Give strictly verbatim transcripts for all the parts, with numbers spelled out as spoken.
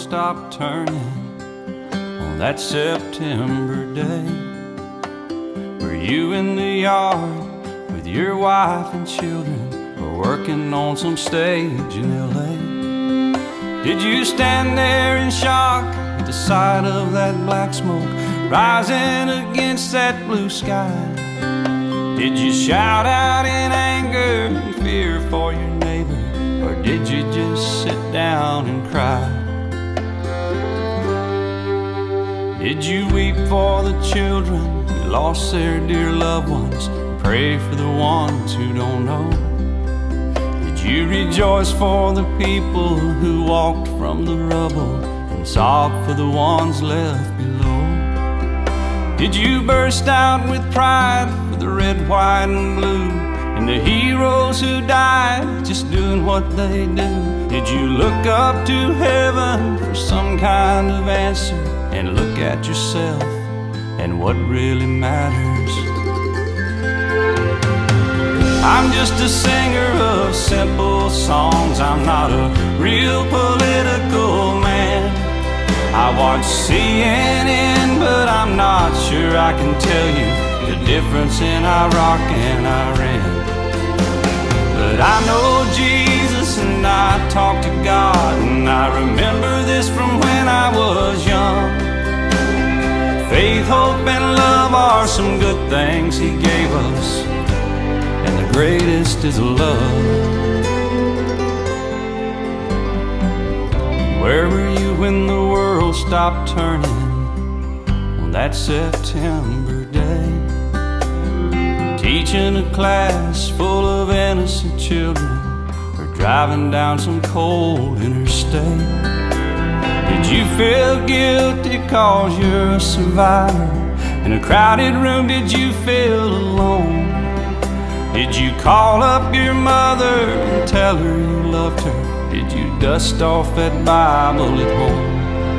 stopped turning on that September day? Were you in the yard with your wife and children, or working on some stage in L A? Did you stand there in shock at the sight of that black smoke rising against that blue sky? Did you shout out in anger and fear for your neighbor, or did you just sit down and cry? Did you weep for the children who lost their dear loved ones, pray for the ones who don't know? Did you rejoice for the people who walked from the rubble and sob for the ones left below? Did you burst out with pride for the red, white, and blue, and the heroes who died just doing what they do? Did you look up to heaven for some kind of answer, and look at yourself and what really matters? I'm just a singer of simple songs. I'm not a real political man. I watch C N N, but I'm not sure I can tell you the difference in Iraq and Iran. But I know Jesus and I talk to God, and I remember this from when I was young. Faith, hope, and love are some good things He gave us, and the greatest is love. Where were you when the world stopped turning on that September day? Teaching a class full of innocent children, or driving down some cold interstate? Did you feel guilty cause you're a survivor? In a crowded room, did you feel alone? Did you call up your mother and tell her you loved her? Did you dust off that Bible at home?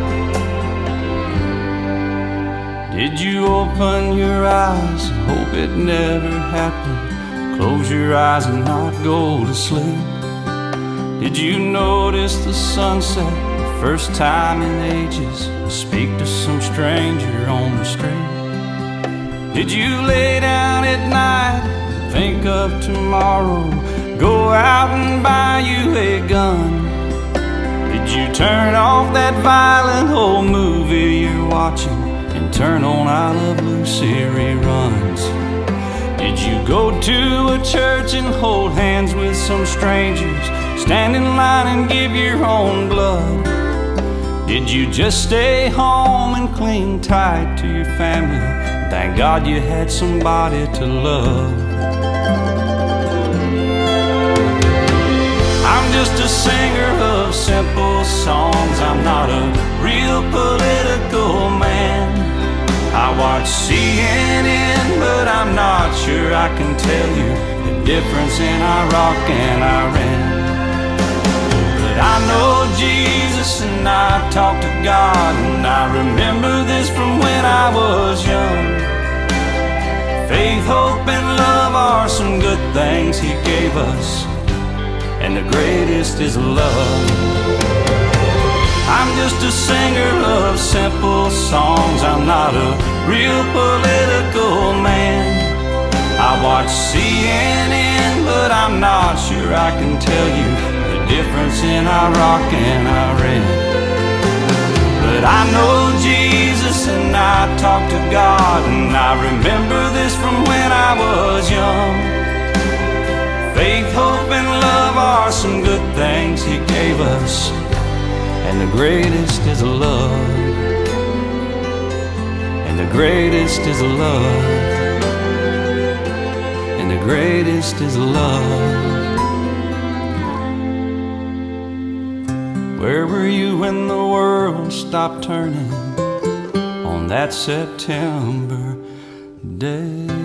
Did you open your eyes and hope it never happened? Close your eyes and not go to sleep? Did you notice the sunset the first time in ages, and speak to some stranger on the street? Did you lay down at night and think of tomorrow, go out and buy you a gun? Did you turn off that violent old movie you're watching and turn on I Love Lucy reruns? Did you go to a church and hold hands with some strangers, stand in line and give your own blood? Did you just stay home and cling tight to your family? Thank God you had somebody to love. I'm just a singer of simple songs. I'm not a real political man. I watch C N N, but I'm not sure I can tell you the difference in Iraq and Iran. But I know Jesus and I talk to God, and I remember this from when I was young. Faith, hope, and love are some good things He gave us, and the greatest is love. I'm just a singer of simple songs. I'm not a real political man. I watch C N N, but I'm not sure I can tell you the difference in Iraq and Iran. But I know Jesus and I talk to God, and I remember this from when I was young. Faith, hope, and love are some good things He gave us, and the greatest is love. And the greatest is love. And the greatest is love. Where were you when the world stopped turning on that September day?